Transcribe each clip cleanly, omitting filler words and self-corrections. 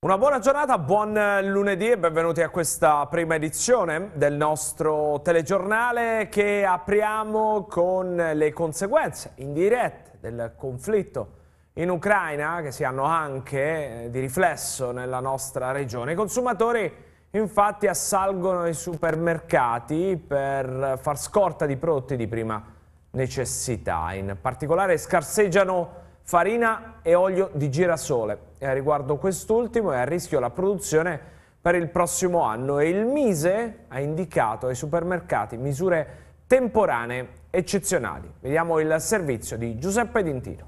Una buona giornata, buon lunedì e benvenuti a questa prima edizione del nostro telegiornale che apriamo con le conseguenze indirette del conflitto in Ucraina che si hanno anche di riflesso nella nostra regione. I consumatori infatti assalgono ai supermercati per far scorta di prodotti di prima necessità, in particolare scarseggiano farina e olio di girasole. E riguardo quest'ultimo è a rischio la produzione per il prossimo anno e il Mise ha indicato ai supermercati misure temporanee eccezionali. Vediamo il servizio di Giuseppe Dintino.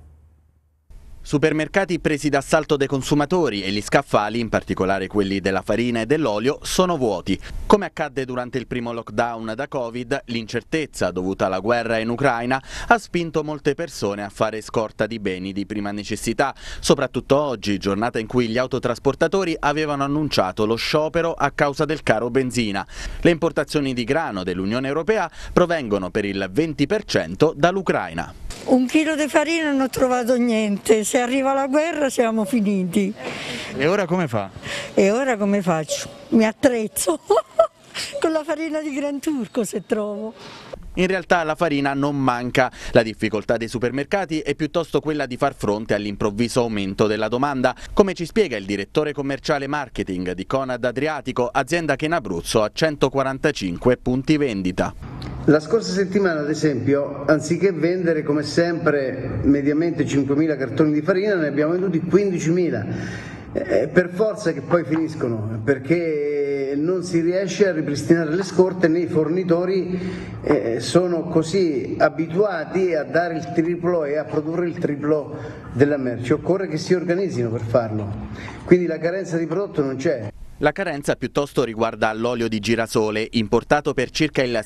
Supermercati presi d'assalto dai consumatori e gli scaffali, in particolare quelli della farina e dell'olio, sono vuoti. Come accadde durante il primo lockdown da Covid, l'incertezza dovuta alla guerra in Ucraina ha spinto molte persone a fare scorta di beni di prima necessità, soprattutto oggi, giornata in cui gli autotrasportatori avevano annunciato lo sciopero a causa del caro benzina. Le importazioni di grano dell'Unione Europea provengono per il 20% dall'Ucraina. 1 chilo di farina non ho trovato niente, se arriva la guerra siamo finiti. E ora come fa? E ora come faccio? Mi attrezzo con la farina di Gran Turco se trovo. In realtà la farina non manca, la difficoltà dei supermercati è piuttosto quella di far fronte all'improvviso aumento della domanda, come ci spiega il direttore commerciale marketing di Conad Adriatico, azienda che in Abruzzo ha 145 punti vendita. La scorsa settimana, ad esempio, anziché vendere come sempre mediamente 5.000 cartoni di farina, ne abbiamo venduti 15.000. Per forza che poi finiscono, perché non si riesce a ripristinare le scorte né i fornitori sono così abituati a dare il triplo e a produrre il triplo della merce. Occorre che si organizzino per farlo, quindi la carenza di prodotto non c'è. La carenza piuttosto riguarda l'olio di girasole, importato per circa il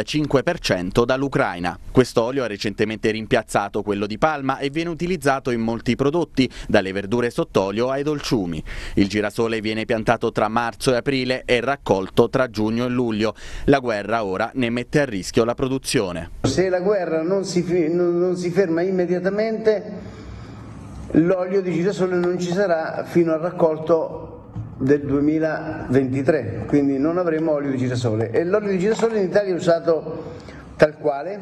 75% dall'Ucraina. Quest'olio ha recentemente rimpiazzato quello di palma e viene utilizzato in molti prodotti, dalle verdure sott'olio ai dolciumi. Il girasole viene piantato tra marzo e aprile e raccolto tra giugno e luglio. La guerra ora ne mette a rischio la produzione. Se la guerra non si ferma immediatamente, l'olio di girasole non ci sarà fino al raccolto del 2023, quindi non avremo olio di girasole, e l'olio di girasole in Italia è usato tal quale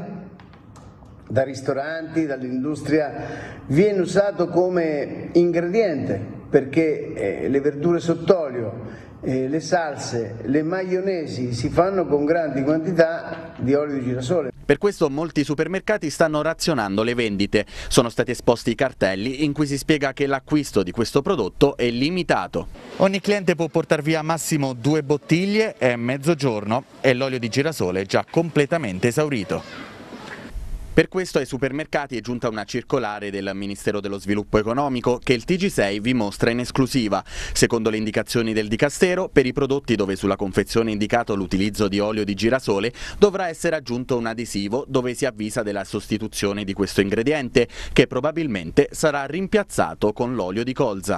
da ristoranti, dall'industria, viene usato come ingrediente perché le verdure sott'olio, le salse, le maionesi si fanno con grandi quantità di olio di girasole. Per questo molti supermercati stanno razionando le vendite. Sono stati esposti i cartelli in cui si spiega che l'acquisto di questo prodotto è limitato. Ogni cliente può portare via massimo 2 bottiglie, è mezzogiorno e l'olio di girasole è già completamente esaurito. Per questo ai supermercati è giunta una circolare del Ministero dello Sviluppo Economico che il TG6 vi mostra in esclusiva. Secondo le indicazioni del Dicastero, per i prodotti dove sulla confezione è indicato l'utilizzo di olio di girasole dovrà essere aggiunto un adesivo dove si avvisa della sostituzione di questo ingrediente, che probabilmente sarà rimpiazzato con l'olio di colza.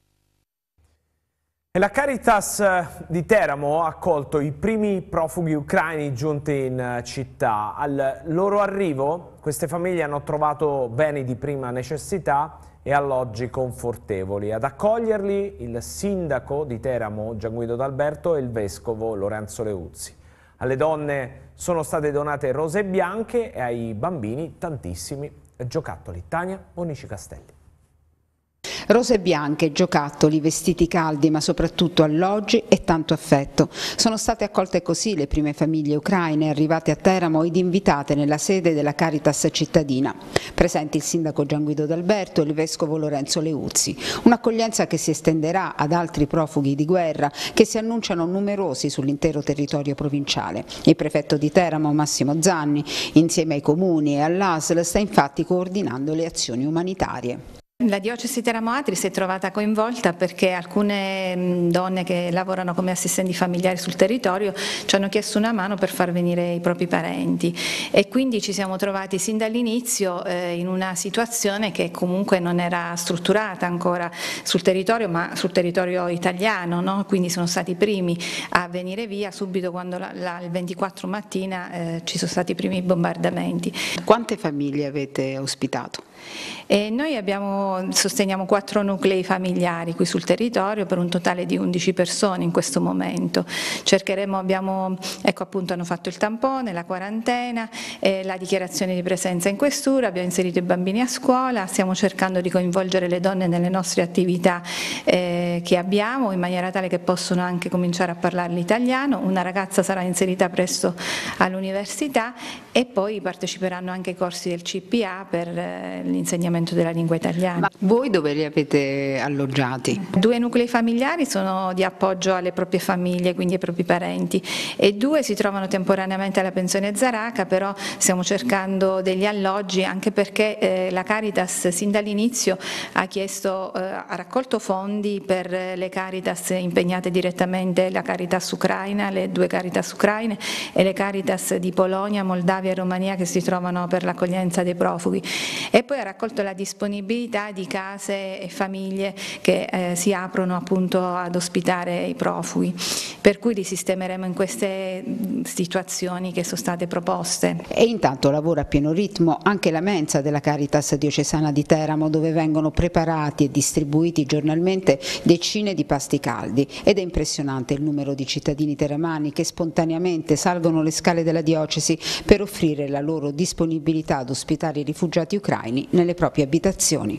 E la Caritas di Teramo ha accolto i primi profughi ucraini giunti in città. Al loro arrivo queste famiglie hanno trovato beni di prima necessità e alloggi confortevoli. Ad accoglierli il sindaco di Teramo Gianguido D'Alberto e il vescovo Lorenzo Leuzzi. Alle donne sono state donate rose bianche e ai bambini tantissimi giocattoli. Tania Bonici Castelli. Rose bianche, giocattoli, vestiti caldi ma soprattutto alloggi e tanto affetto. Sono state accolte così le prime famiglie ucraine arrivate a Teramo ed invitate nella sede della Caritas cittadina. Presenti il sindaco Gianguido D'Alberto e il vescovo Lorenzo Leuzzi. Un'accoglienza che si estenderà ad altri profughi di guerra che si annunciano numerosi sull'intero territorio provinciale. Il prefetto di Teramo Massimo Zanni, insieme ai comuni e all'ASL, sta infatti coordinando le azioni umanitarie. La diocesi Teramo-Atri si è trovata coinvolta perché alcune donne che lavorano come assistenti familiari sul territorio ci hanno chiesto una mano per far venire i propri parenti e quindi ci siamo trovati sin dall'inizio in una situazione che comunque non era strutturata ancora sul territorio, ma sul territorio italiano, no? Quindi sono stati i primi a venire via subito quando il 24 mattina ci sono stati i primi bombardamenti. Quante famiglie avete ospitato? Noi abbiamo sosteniamo 4 nuclei familiari qui sul territorio per un totale di 11 persone in questo momento. Cercheremo, hanno fatto il tampone, la quarantena, la dichiarazione di presenza in questura, abbiamo inserito i bambini a scuola, stiamo cercando di coinvolgere le donne nelle nostre attività che abbiamo in maniera tale che possono anche cominciare a parlare l'italiano. Una ragazza sarà inserita presto all'università e poi parteciperanno anche ai corsi del CPA per l'insegnamento della lingua italiana. Ma voi dove li avete alloggiati? 2 nuclei familiari sono di appoggio alle proprie famiglie, quindi ai propri parenti, e 2 si trovano temporaneamente alla pensione Zaraca, però stiamo cercando degli alloggi anche perché la Caritas sin dall'inizio ha raccolto fondi per le Caritas impegnate direttamente, la Caritas ucraina, le 2 Caritas ucraine e le Caritas di Polonia, Moldavia e Romania che si trovano per l'accoglienza dei profughi, e poi ha raccolto la disponibilità di case e famiglie che si aprono appunto ad ospitare i profughi, per cui li sistemeremo in queste situazioni che sono state proposte. E intanto lavora a pieno ritmo anche la mensa della Caritas diocesana di Teramo, dove vengono preparati e distribuiti giornalmente decine di pasti caldi, ed è impressionante il numero di cittadini teramani che spontaneamente salgono le scale della diocesi per offrire la loro disponibilità ad ospitare i rifugiati ucraini nelle proprie abitazioni.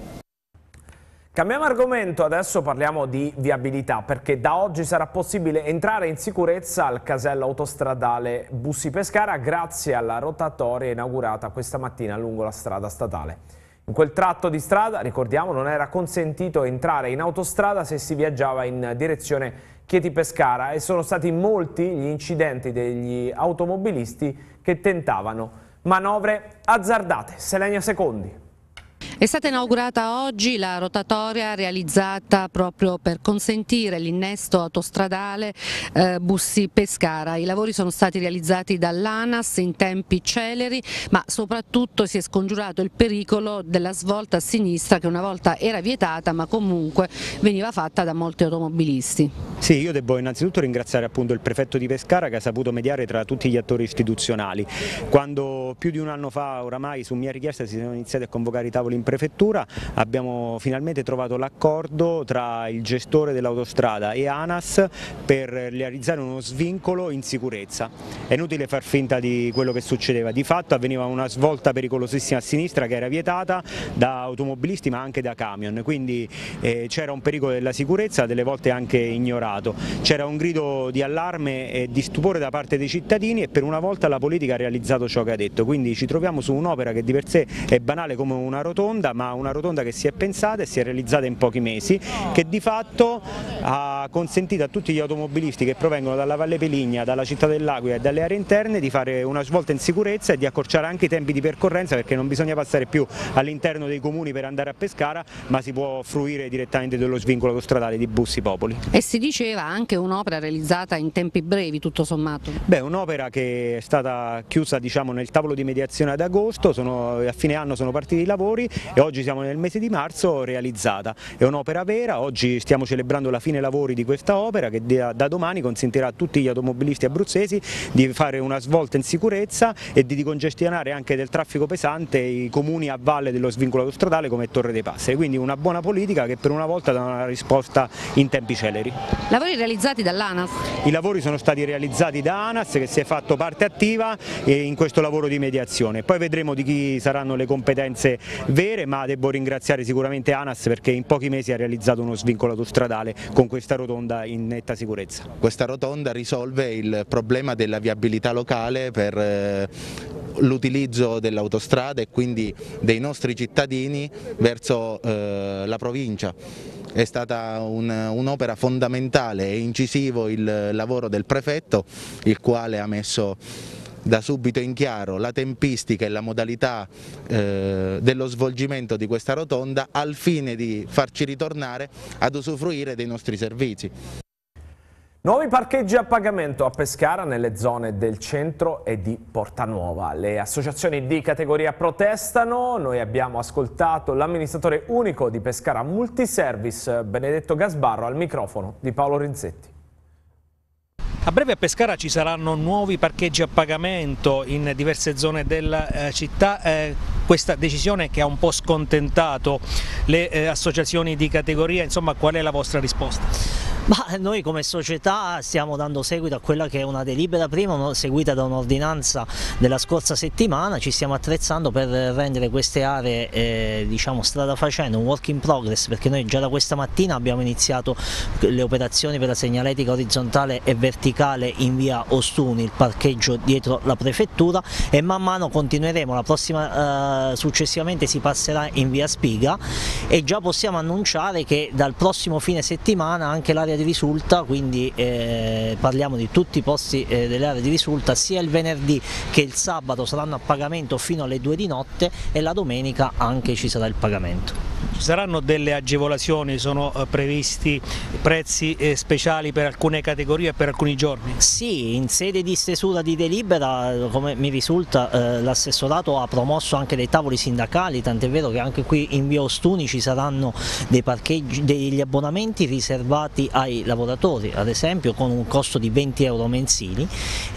Cambiamo argomento, adesso parliamo di viabilità, perché da oggi sarà possibile entrare in sicurezza al casello autostradale Bussi-Pescara grazie alla rotatoria inaugurata questa mattina lungo la strada statale. In quel tratto di strada, ricordiamo, non era consentito entrare in autostrada se si viaggiava in direzione Chieti-Pescara e sono stati molti gli incidenti degli automobilisti che tentavano manovre azzardate. Selenia Secondi. È stata inaugurata oggi la rotatoria realizzata proprio per consentire l'innesto autostradale Bussi-Pescara. I lavori sono stati realizzati dall'ANAS in tempi celeri, ma soprattutto si è scongiurato il pericolo della svolta a sinistra che una volta era vietata ma comunque veniva fatta da molti automobilisti. Sì, io devo innanzitutto ringraziare appunto il prefetto di Pescara che ha saputo mediare tra tutti gli attori istituzionali. Quando più di un anno fa oramai su mia richiesta si sono iniziati a convocare i tavoli in prefettura, abbiamo finalmente trovato l'accordo tra il gestore dell'autostrada e ANAS per realizzare uno svincolo in sicurezza. È inutile far finta di quello che succedeva, di fatto avveniva una svolta pericolosissima a sinistra che era vietata da automobilisti ma anche da camion, quindi c'era un pericolo della sicurezza, delle volte anche ignorato, c'era un grido di allarme e di stupore da parte dei cittadini e per una volta la politica ha realizzato ciò che ha detto, quindi ci troviamo su un'opera che di per sé è banale come una rotonda, ma una rotonda che si è pensata e si è realizzata in pochi mesi, che di fatto ha consentito a tutti gli automobilisti che provengono dalla Valle Peligna, dalla città dell'Aquila e dalle aree interne di fare una svolta in sicurezza e di accorciare anche i tempi di percorrenza, perché non bisogna passare più all'interno dei comuni per andare a Pescara, ma si può fruire direttamente dello svincolo autostradale di Bussi Popoli. E si diceva anche un'opera realizzata in tempi brevi tutto sommato? Beh, un'opera che è stata chiusa nel tavolo di mediazione ad agosto, a fine anno sono partiti i lavori e oggi siamo nel mese di marzo realizzata. È un'opera vera, oggi stiamo celebrando la fine lavori di questa opera che da domani consentirà a tutti gli automobilisti abruzzesi di fare una svolta in sicurezza e di decongestionare anche del traffico pesante i comuni a valle dello svincolo autostradale come Torre dei Passeri, quindi una buona politica che per una volta dà una risposta in tempi celeri. Lavori realizzati dall'ANAS? I lavori sono stati realizzati da ANAS che si è fatto parte attiva in questo lavoro di mediazione, poi vedremo di chi saranno le competenze vere, ma devo ringraziare sicuramente ANAS perché in pochi mesi ha realizzato uno svincolo autostradale con questa rotonda in netta sicurezza. Questa rotonda risolve il problema della viabilità locale per l'utilizzo dell'autostrada e quindi dei nostri cittadini verso la provincia. È stata un'opera fondamentale e incisivo il lavoro del prefetto, il quale ha messo da subito in chiaro la tempistica e la modalità dello svolgimento di questa rotonda al fine di farci ritornare ad usufruire dei nostri servizi. Nuovi parcheggi a pagamento a Pescara nelle zone del centro e di Portanuova. Le associazioni di categoria protestano. Noi abbiamo ascoltato l'amministratore unico di Pescara Multiservice, Benedetto Gasbarro, al microfono di Paolo Rinzetti. A breve a Pescara ci saranno nuovi parcheggi a pagamento in diverse zone della città, questa decisione che ha un po' scontentato le associazioni di categoria, insomma qual è la vostra risposta? Ma noi come società stiamo dando seguito a quella che è una delibera prima seguita da un'ordinanza della scorsa settimana, ci stiamo attrezzando per rendere queste aree diciamo strada facendo, un work in progress, perché noi già da questa mattina abbiamo iniziato le operazioni per la segnaletica orizzontale e verticale in via Ostuni, il parcheggio dietro la prefettura, e man mano continueremo, la prossima successivamente si passerà in via Spiga, e già possiamo annunciare che dal prossimo fine settimana anche l'area di risulta, quindi parliamo di tutti i posti delle aree di risulta, sia il venerdì che il sabato saranno a pagamento fino alle 2 di notte e la domenica anche ci sarà il pagamento. Ci saranno delle agevolazioni, sono previsti prezzi speciali per alcune categorie e per alcuni giorni? Sì, in sede di stesura di delibera, come mi risulta, l'assessorato ha promosso anche dei tavoli sindacali, tant'è vero che anche qui in via Ostuni ci saranno dei parcheggi, degli abbonamenti riservati ai lavoratori, ad esempio con un costo di 20 euro mensili,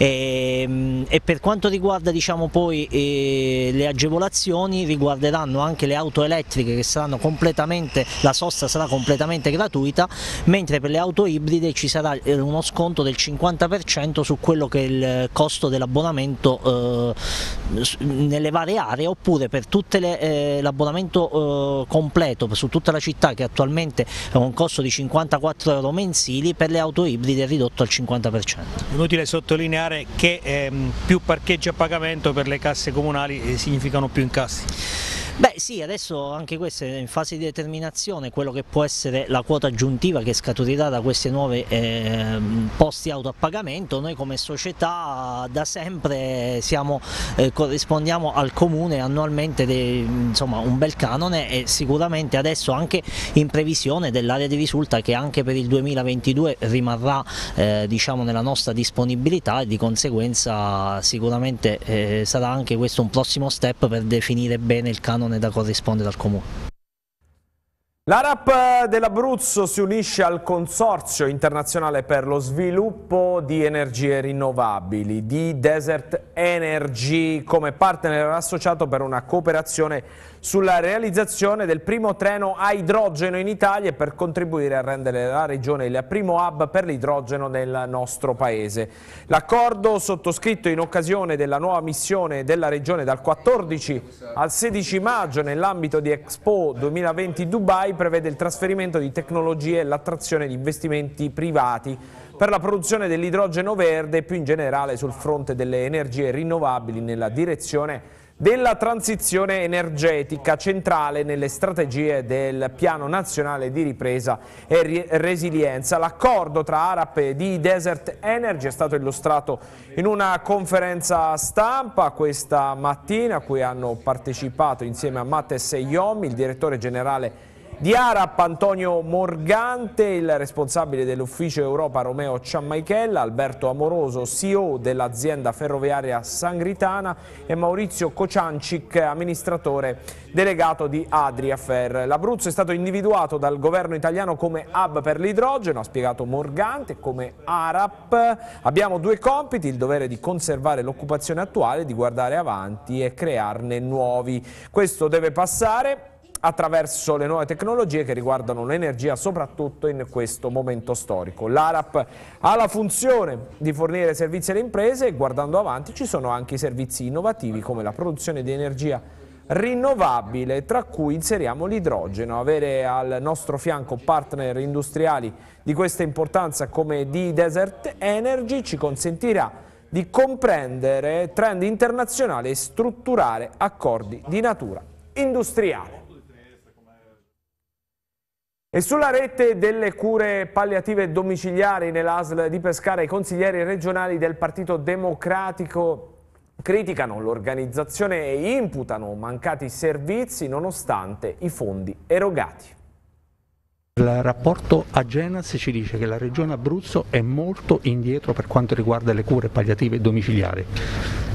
e per quanto riguarda diciamo poi le agevolazioni, riguarderanno anche le auto elettriche che saranno completamente, la sosta sarà completamente gratuita, mentre per le auto ibride ci sarà uno sconto del 50% su quello che è il costo dell'abbonamento nelle varie aree, oppure per l'abbonamento completo su tutta la città, che attualmente ha un costo di 54 euro mensili, per le auto ibride è ridotto al 50%. Inutile sottolineare che più parcheggi a pagamento per le casse comunali significano più incassi. Beh sì, adesso anche questo è in fase di determinazione, quello che può essere la quota aggiuntiva che scaturirà da queste nuove posti auto a pagamento. Noi come società da sempre corrispondiamo al comune annualmente insomma, un bel canone, e sicuramente adesso anche in previsione dell'area di risulta che anche per il 2022 rimarrà diciamo, nella nostra disponibilità, e di conseguenza sicuramente sarà anche questo un prossimo step per definire bene il canone da corrispondere al comune. L'ARAP dell'Abruzzo si unisce al Consorzio Internazionale per lo Sviluppo di Energie Rinnovabili di Desert Energy come partner associato per una cooperazione sulla realizzazione del primo treno a idrogeno in Italia e per contribuire a rendere la regione il primo hub per l'idrogeno nel nostro paese. L'accordo sottoscritto in occasione della nuova missione della regione dal 14 al 16 maggio nell'ambito di Expo 2020 Dubai prevede il trasferimento di tecnologie e l'attrazione di investimenti privati per la produzione dell'idrogeno verde e più in generale sul fronte delle energie rinnovabili nella direzione della transizione energetica, centrale nelle strategie del Piano Nazionale di Ripresa e Resilienza. L'accordo tra ARAP e di Desert Energy è stato illustrato in una conferenza stampa questa mattina a cui hanno partecipato insieme a Mattes Yomi, il direttore generale di ARAP Antonio Morgante, il responsabile dell'ufficio Europa Romeo Ciammaichella, Alberto Amoroso, CEO dell'azienda ferroviaria Sangritana, e Maurizio Kociancic, amministratore delegato di Adriafer. L'Abruzzo è stato individuato dal governo italiano come hub per l'idrogeno, ha spiegato Morgante. Come ARAP abbiamo due compiti: il dovere di conservare l'occupazione attuale, di guardare avanti e crearne nuovi. Questo deve passare attraverso le nuove tecnologie che riguardano l'energia, soprattutto in questo momento storico. L'ARAP ha la funzione di fornire servizi alle imprese e, guardando avanti, ci sono anche i servizi innovativi come la produzione di energia rinnovabile, tra cui inseriamo l'idrogeno. Avere al nostro fianco partner industriali di questa importanza come di Desert Energy ci consentirà di comprendere trend internazionali e strutturare accordi di natura industriale. E sulla rete delle cure palliative domiciliari nella ASL di Pescara, i consiglieri regionali del Partito Democratico criticano l'organizzazione e imputano mancati servizi nonostante i fondi erogati. Il rapporto Agenas ci dice che la Regione Abruzzo è molto indietro per quanto riguarda le cure palliative domiciliari.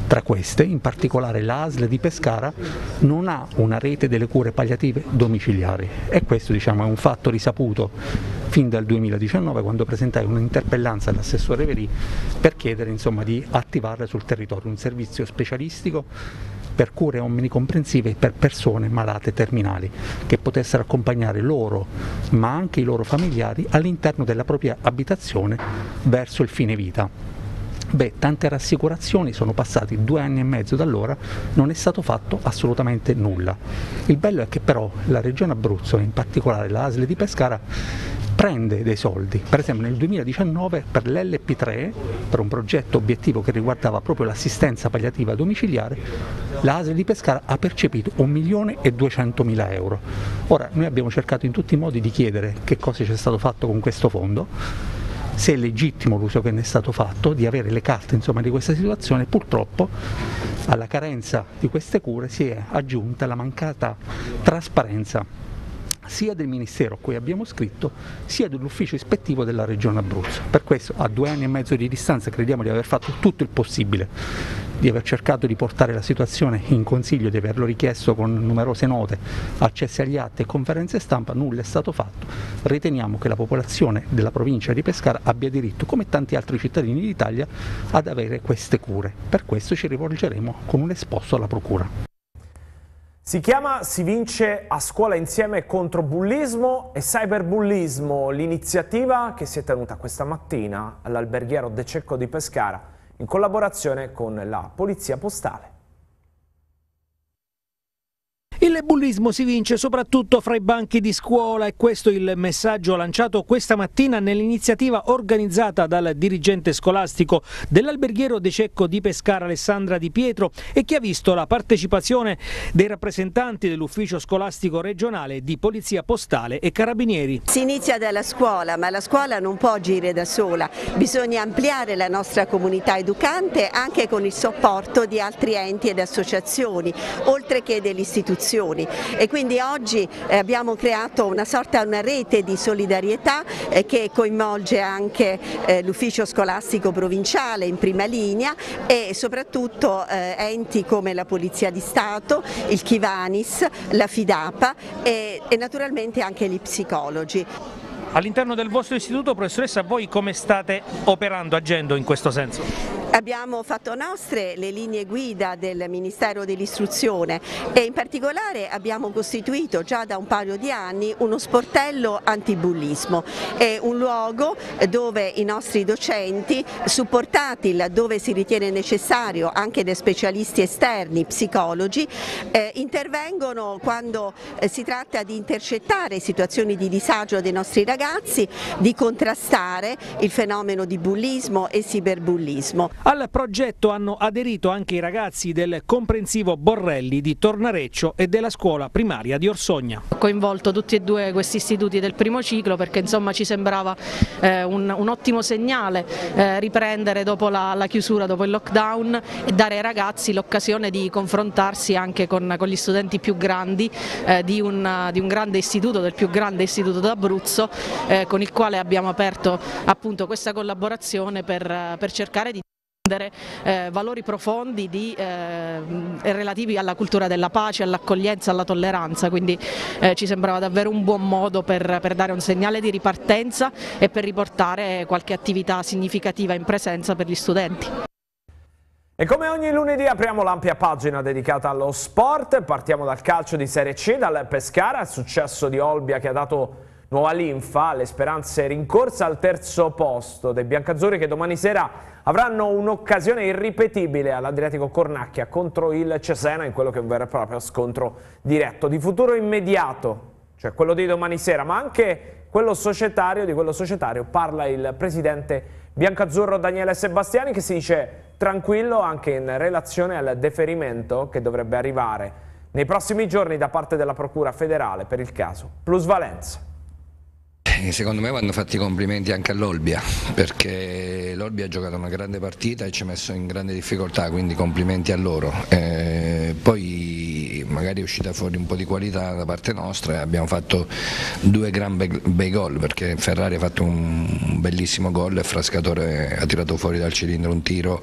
Tra queste, in particolare l'ASL di Pescara non ha una rete delle cure palliative domiciliari e questo è un fatto risaputo fin dal 2019, quando presentai un'interpellanza all'assessore Verì per chiedere di attivare sul territorio un servizio specialistico per cure omnicomprensive per persone malate terminali, che potessero accompagnare loro, ma anche i loro familiari, all'interno della propria abitazione verso il fine vita. Tante rassicurazioni, sono passati 2 anni e mezzo da allora, non è stato fatto assolutamente nulla. Il bello è che però la Regione Abruzzo, in particolare la ASL di Pescara, prende dei soldi. Per esempio nel 2019 per l'LP3, per un progetto obiettivo che riguardava proprio l'assistenza palliativa domiciliare, la ASL di Pescara ha percepito 1.200.000 euro. Ora noi abbiamo cercato in tutti i modi di chiedere che cosa c'è stato fatto con questo fondo, se è legittimo l'uso che ne è stato fatto, di avere le carte di questa situazione. Purtroppo alla carenza di queste cure si è aggiunta la mancata trasparenza sia del Ministero a cui abbiamo scritto, sia dell'ufficio ispettivo della Regione Abruzzo. Per questo, a 2 anni e mezzo di distanza, crediamo di aver fatto tutto il possibile, di aver cercato di portare la situazione in Consiglio, di averlo richiesto con numerose note, accessi agli atti e conferenze stampa. Nulla è stato fatto. Riteniamo che la popolazione della provincia di Pescara abbia diritto, come tanti altri cittadini d'Italia, ad avere queste cure. Per questo ci rivolgeremo con un esposto alla Procura. Si chiama Si vince a scuola insieme contro bullismo e cyberbullismo, l'iniziativa che si è tenuta questa mattina all'Alberghiero De Cecco di Pescara in collaborazione con la Polizia Postale. Il bullismo si vince soprattutto fra i banchi di scuola, e questo è il messaggio lanciato questa mattina nell'iniziativa organizzata dal dirigente scolastico dell'Alberghiero De Cecco di Pescara, Alessandra Di Pietro, e che ha visto la partecipazione dei rappresentanti dell'ufficio scolastico regionale, di Polizia Postale e Carabinieri. Si inizia dalla scuola, ma la scuola non può agire da sola, bisogna ampliare la nostra comunità educante anche con il supporto di altri enti ed associazioni, oltre che delle istituzioni. E quindi oggi abbiamo creato una rete di solidarietà che coinvolge anche l'ufficio scolastico provinciale in prima linea e soprattutto enti come la Polizia di Stato, il Chivanis, la Fidapa e naturalmente anche gli psicologi. All'interno del vostro istituto, professoressa, voi come state operando, agendo in questo senso? Abbiamo fatto nostre le linee guida del Ministero dell'Istruzione e in particolare abbiamo costituito già da un paio di anni uno sportello antibullismo. È un luogo dove i nostri docenti, supportati laddove si ritiene necessario anche da specialisti esterni, psicologi, intervengono quando si tratta di intercettare situazioni di disagio dei nostri ragazzi, di contrastare il fenomeno di bullismo e cyberbullismo. Al progetto hanno aderito anche i ragazzi del comprensivo Borrelli di Tornareccio e della scuola primaria di Orsogna. Ho coinvolto tutti e due questi istituti del primo ciclo perché ci sembrava un ottimo segnale riprendere dopo la chiusura, dopo il lockdown, e dare ai ragazzi l'occasione di confrontarsi anche con gli studenti più grandi di un grande istituto, del più grande istituto d'Abruzzo, con il quale abbiamo aperto appunto questa collaborazione per cercare di valori profondi relativi alla cultura della pace, all'accoglienza, alla tolleranza, quindi ci sembrava davvero un buon modo per dare un segnale di ripartenza e per riportare qualche attività significativa in presenza per gli studenti. E come ogni lunedì apriamo l'ampia pagina dedicata allo sport. Partiamo dal calcio di Serie C, dal Pescara, il successo di Olbia che ha dato nuova linfa alle speranze rincorse al terzo posto dei biancazzurri, che domani sera avranno un'occasione irripetibile all'Adriatico Cornacchia contro il Cesena, in quello che è un vero e proprio scontro diretto di futuro immediato, cioè quello di domani sera, ma anche quello societario. Di quello societario parla il presidente biancazzurro Daniele Sebastiani, che si dice tranquillo anche in relazione al deferimento che dovrebbe arrivare nei prossimi giorni da parte della Procura federale per il caso Plusvalenza. Secondo me vanno fatti i complimenti anche all'Olbia, perché l'Olbia ha giocato una grande partita e ci ha messo in grande difficoltà, quindi complimenti a loro. Poi magari è uscita fuori un po' di qualità da parte nostra e abbiamo fatto 2 gran bei gol, perché Ferrari ha fatto un bellissimo gol e Frascatore ha tirato fuori dal cilindro un tiro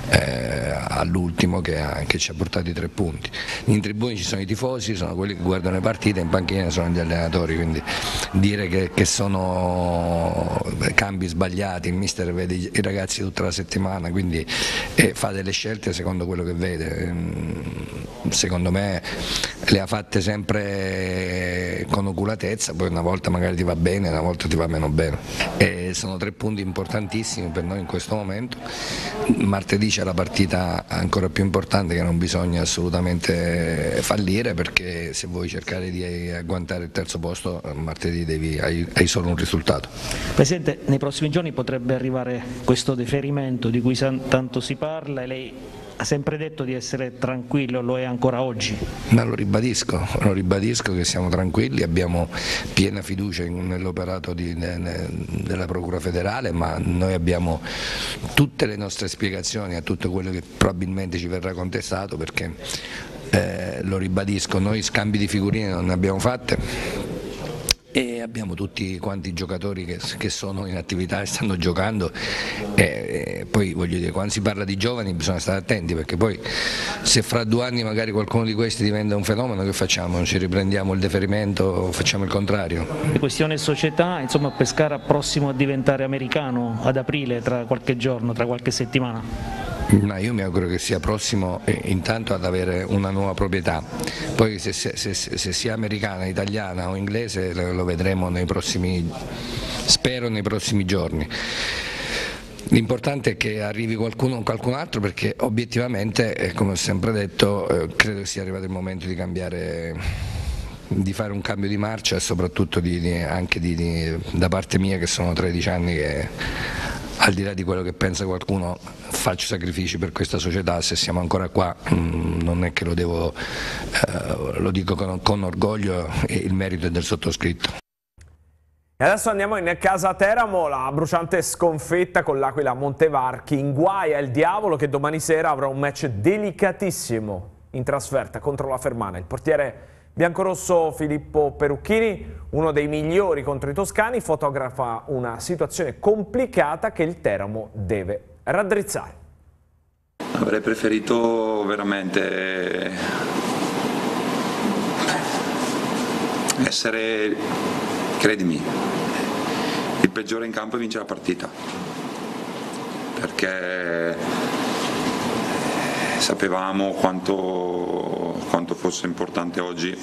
all'ultimo che ci ha portati 3 punti. In tribune ci sono i tifosi, sono quelli che guardano le partite, in panchina sono gli allenatori, quindi dire che sono cambi sbagliati, il mister vede i ragazzi tutta la settimana, quindi fa delle scelte secondo quello che vede. Secondo me le ha fatte sempre con oculatezza, poi una volta magari ti va bene, una volta ti va meno bene. E sono 3 punti importantissimi per noi in questo momento. Martedì c'è la partita ancora più importante che non bisogna assolutamente fallire, perché se vuoi cercare di agguantare il terzo posto martedì hai solo un risultato. Presidente, nei prossimi giorni potrebbe arrivare questo deferimento di cui tanto si parla e lei ha sempre detto di essere tranquillo, lo è ancora oggi? Ma lo ribadisco che siamo tranquilli, abbiamo piena fiducia nell'operato della Procura federale, ma noi abbiamo tutte le nostre spiegazioni a tutto quello che probabilmente ci verrà contestato, perché lo ribadisco, noi scambi di figurine non ne abbiamo fatte. E abbiamo tutti quanti i giocatori che sono in attività e stanno giocando, e poi voglio dire, quando si parla di giovani bisogna stare attenti, perché poi se fra 2 anni magari qualcuno di questi diventa un fenomeno, che facciamo? Ci riprendiamo il deferimento o facciamo il contrario? Questione società, insomma Pescara prossimo a diventare americano ad aprile, tra qualche giorno, tra qualche settimana? Ma io mi auguro che sia prossimo intanto ad avere una nuova proprietà, poi se sia americana, italiana o inglese lo vedremo spero nei prossimi giorni. L'importante è che arrivi qualcun altro, perché obiettivamente, come ho sempre detto, credo che sia arrivato il momento di cambiare, di fare un cambio di marcia, e soprattutto anche da parte mia, che sono 13 anni che, al di là di quello che pensa qualcuno, faccio sacrifici per questa società. Se siamo ancora qua non è che lo dico con orgoglio, e il merito è del sottoscritto. E adesso andiamo in casa Teramo, la bruciante sconfitta con l'Aquila Montevarchi. In guai è il Diavolo, che domani sera avrà un match delicatissimo in trasferta contro la Fermana. Il portiere biancorosso Filippo Perucchini, uno dei migliori contro i toscani, fotografa una situazione complicata che il Teramo deve raddrizzare. Avrei preferito veramente essere, credimi, il peggiore in campo e vincere la partita, perché sapevamo quanto fosse importante oggi,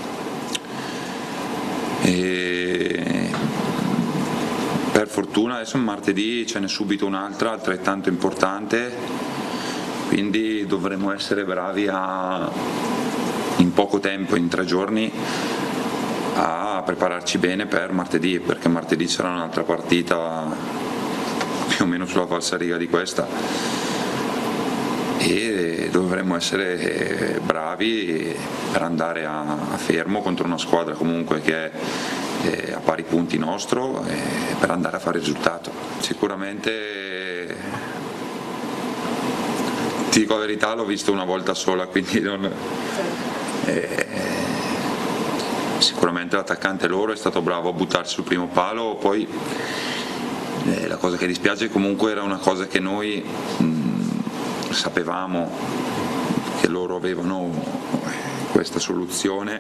e per fortuna adesso martedì ce n'è subito un'altra altrettanto importante, quindi dovremo essere bravi in poco tempo, in 3 giorni, a prepararci bene per martedì, perché martedì sarà un'altra partita più o meno sulla falsariga di questa, e dovremmo essere bravi per andare a Fermo contro una squadra comunque che è a pari punti nostro, per andare a fare risultato. Sicuramente, ti dico la verità, l'ho visto una volta sola, quindi sicuramente l'attaccante loro è stato bravo a buttarsi sul primo palo. Poi la cosa che dispiace comunque era una cosa che noi sapevamo, che loro avevano questa soluzione,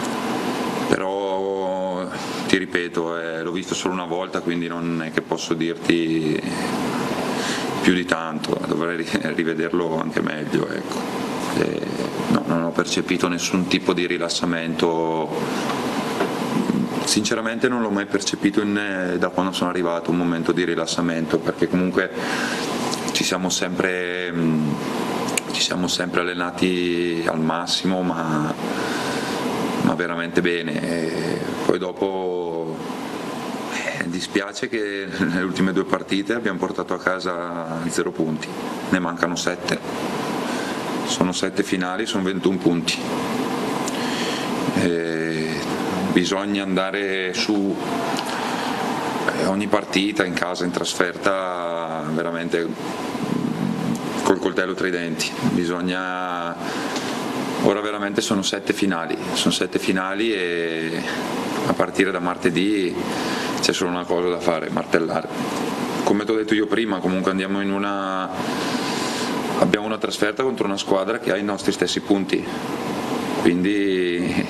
però ti ripeto, l'ho visto solo una volta, quindi non è che posso dirti più di tanto, dovrei rivederlo anche meglio, ecco. No, non ho percepito nessun tipo di rilassamento, sinceramente non l'ho mai percepito da quando sono arrivato, un momento di rilassamento, perché comunque ci siamo sempre allenati al massimo, ma veramente bene. E poi dopo dispiace che nelle ultime 2 partite abbiamo portato a casa 0 punti, ne mancano 7, sono 7 finali, sono 21 punti. Bisogna andare su ogni partita, in casa, in trasferta, veramente col coltello tra i denti. Bisogna ora veramente sono 7 finali e a partire da martedì c'è solo una cosa da fare, martellare. Come ti ho detto io prima, comunque abbiamo una trasferta contro una squadra che ha i nostri stessi punti, quindi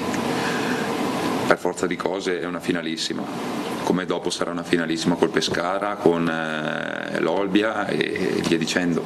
per forza di cose è una finalissima, come dopo sarà una finalissima col Pescara, con l'Olbia e via dicendo,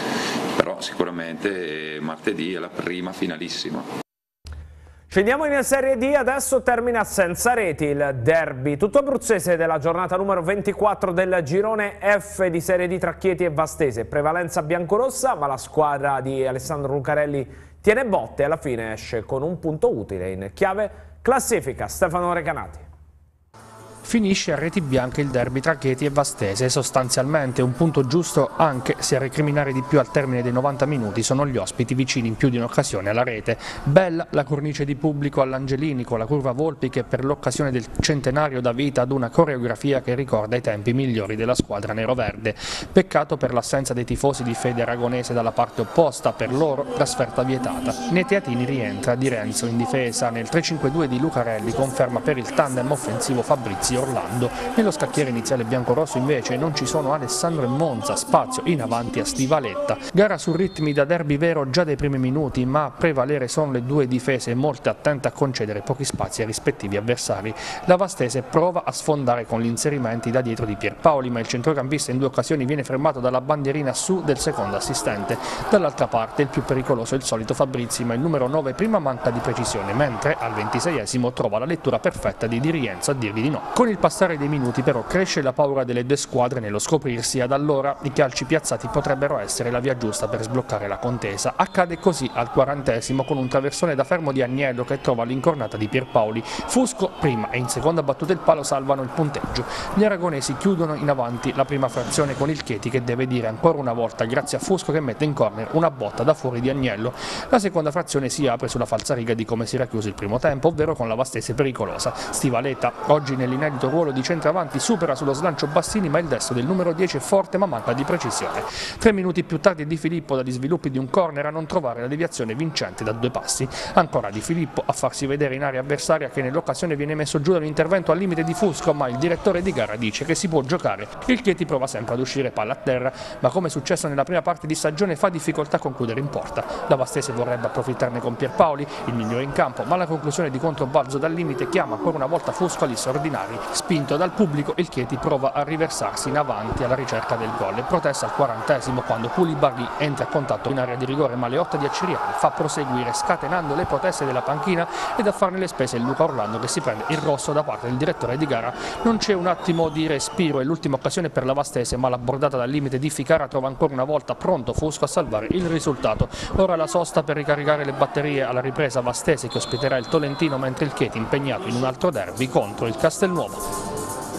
però sicuramente martedì è la prima finalissima. Scendiamo in Serie D, adesso termina senza reti il derby tutto abruzzese della giornata numero 24 del girone F di Serie D tra Chieti e Vastese. Prevalenza biancorossa, ma la squadra di Alessandro Lucarelli tiene botte e alla fine esce con un punto utile in chiave classifica. Stefano Recanati. Finisce a reti bianche il derby tra Chieti e Vastese, sostanzialmente un punto giusto anche se a recriminare di più al termine dei 90 minuti sono gli ospiti vicini in più di un'occasione alla rete. Bella la cornice di pubblico all'Angelini con la curva Volpi che per l'occasione del centenario dà vita ad una coreografia che ricorda i tempi migliori della squadra neroverde. Peccato per l'assenza dei tifosi di fede aragonese dalla parte opposta, per loro trasferta vietata. Nei teatini rientra Di Renzo in difesa, nel 3-5-2 di Lucarelli conferma per il tandem offensivo Fabrizio Orlando. Nello scacchiere iniziale biancorosso invece non ci sono Alessandro e Monza, spazio in avanti a Stivaletta. Gara su ritmi da derby vero già dai primi minuti, ma a prevalere sono le due difese molte attente a concedere pochi spazi ai rispettivi avversari. La Vastese prova a sfondare con gli inserimenti da dietro di Pierpaoli, ma il centrocampista in due occasioni viene fermato dalla bandierina su del secondo assistente. Dall'altra parte il più pericoloso è il solito Fabrizi, ma il numero 9 prima manca di precisione, mentre al 26esimo trova la lettura perfetta di Di Rienzo a dirgli di no. Con il passare dei minuti però cresce la paura delle due squadre nello scoprirsi, ad allora i calci piazzati potrebbero essere la via giusta per sbloccare la contesa. Accade così al 40esimo con un traversone da fermo di Agnello che trova l'incornata di Pierpaoli. Fusco prima e in seconda battuta il palo salvano il punteggio. Gli aragonesi chiudono in avanti la prima frazione con il Chieti che deve dire ancora una volta grazie a Fusco che mette in corner una botta da fuori di Agnello. La seconda frazione si apre sulla falsariga di come si era chiuso il primo tempo, ovvero con la Vastese pericolosa. Stivaleta, oggi nell'inedito ruolo di centravanti, supera sullo slancio Bassini, ma il destro del numero 10 è forte ma manca di precisione. 3 minuti più tardi Di Filippo dagli sviluppi di un corner a non trovare la deviazione vincente da 2 passi. Ancora Di Filippo a farsi vedere in area avversaria che nell'occasione viene messo giù da un intervento al limite di Fusco, ma il direttore di gara dice che si può giocare. Il Chieti prova sempre ad uscire palla a terra, ma come è successo nella prima parte di stagione fa difficoltà a concludere in porta. La Vastese vorrebbe approfittarne con Pierpaoli, il migliore in campo, ma la conclusione di controbalzo dal limite chiama ancora una volta Fusco agli straordinari. Spinto dal pubblico il Chieti prova a riversarsi in avanti alla ricerca del gol e protesta al 40esimo quando Koulibaly entra a contatto in area di rigore, ma Leotta di Aciriale fa proseguire scatenando le proteste della panchina ed a farne le spese il Luca Orlando che si prende il rosso da parte del direttore di gara. Non c'è un attimo di respiro, è l'ultima occasione per la Vastese, ma la bordata dal limite di Ficara trova ancora una volta pronto Fusco a salvare il risultato. Ora la sosta per ricaricare le batterie alla ripresa Vastese che ospiterà il Tolentino, mentre il Chieti impegnato in un altro derby contro il Castelnuovo.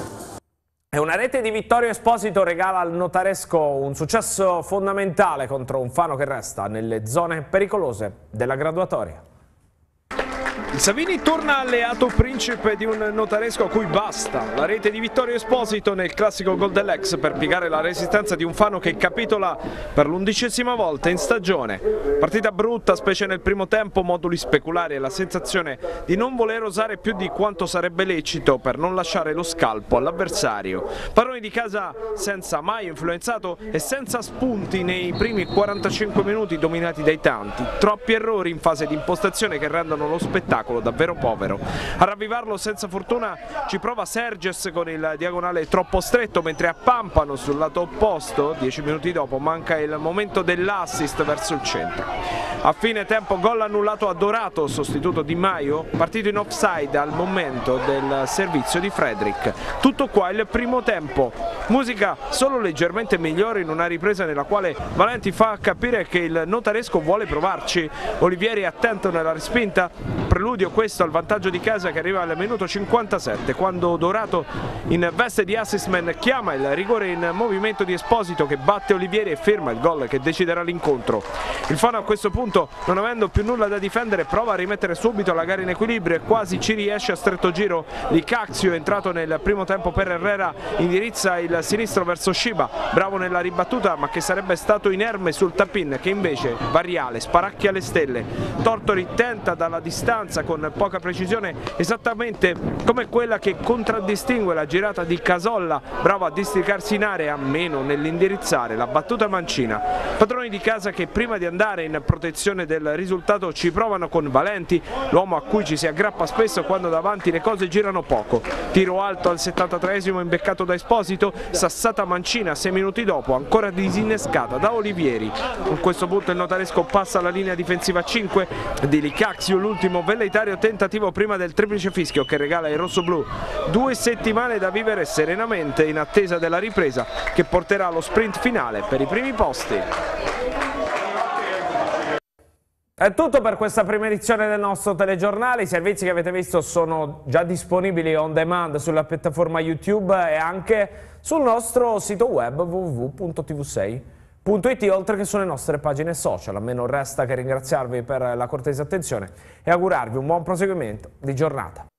E una rete di Vittorio Esposito regala al Notaresco un successo fondamentale contro un Fano che resta nelle zone pericolose della graduatoria. Il Savini torna alleato principe di un Notaresco a cui basta la rete di Vittorio Esposito nel classico gol dell'ex per piegare la resistenza di un Fano che capitola per l'11ª volta in stagione. Partita brutta, specie nel primo tempo, moduli speculari e la sensazione di non voler osare più di quanto sarebbe lecito per non lasciare lo scalpo all'avversario. Padroni di casa senza mai influenzato e senza spunti nei primi 45 minuti dominati dai tanti. Troppi errori in fase di impostazione che rendono lo spettacolo davvero povero. A ravvivarlo senza fortuna ci prova Serges con il diagonale troppo stretto, mentre a Pampano sul lato opposto 10 minuti dopo manca il momento dell'assist verso il centro. A fine tempo gol annullato a Dorato, sostituto Di Maio, partito in offside al momento del servizio di Frederick. Tutto qua il primo tempo, musica solo leggermente migliore in una ripresa nella quale Valenti fa capire che il Notaresco vuole provarci. Olivieri attento nella respinta, preludio studio, questo al vantaggio di casa che arriva al minuto 57, quando Dorato in veste di assist man chiama il rigore in movimento di Esposito che batte Olivieri e firma il gol che deciderà l'incontro. Il Fano a questo punto, non avendo più nulla da difendere, prova a rimettere subito la gara in equilibrio e quasi ci riesce a stretto giro. Licazio, entrato nel primo tempo per Herrera, indirizza il sinistro verso Shiba, bravo nella ribattuta ma che sarebbe stato inerme sul tap-in, che invece Variale sparacchia le stelle. Tortori tenta dalla distanza con poca precisione, esattamente come quella che contraddistingue la girata di Casolla, bravo a districarsi in area, meno nell'indirizzare la battuta mancina. Padroni di casa che prima di andare in protezione del risultato ci provano con Valenti, l'uomo a cui ci si aggrappa spesso quando davanti le cose girano poco. Tiro alto al 73esimo imbeccato da Esposito, sassata mancina 6 minuti dopo, ancora disinnescata da Olivieri. A questo punto il Notaresco passa alla linea difensiva 5 di Licazio, l'ultimo velleitario tentativo prima del triplice fischio che regala ai rossoblù 2 settimane da vivere serenamente in attesa della ripresa che porterà allo sprint finale per i primi posti. È tutto per questa prima edizione del nostro telegiornale. I servizi che avete visto sono già disponibili on demand sulla piattaforma YouTube e anche sul nostro sito web www.tv6.it, oltre che sulle nostre pagine social. A me non resta che ringraziarvi per la cortese attenzione e augurarvi un buon proseguimento di giornata.